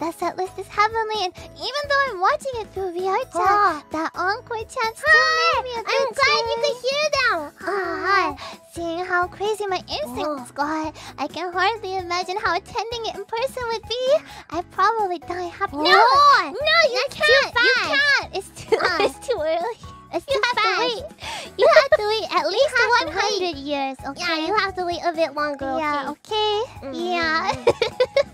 The set list is heavenly, and even though I'm watching it through VR chat, that encore chant still made me a good I'm glad you could hear them. Seeing how crazy my instincts got, I can hardly imagine how attending it in person would be. I'd probably die happy. No, you can't. You can't. It's too early. It's too fast. You have to wait at least 100 years, okay? Yeah, you have to wait a bit longer. Yeah, okay? Mm. Yeah.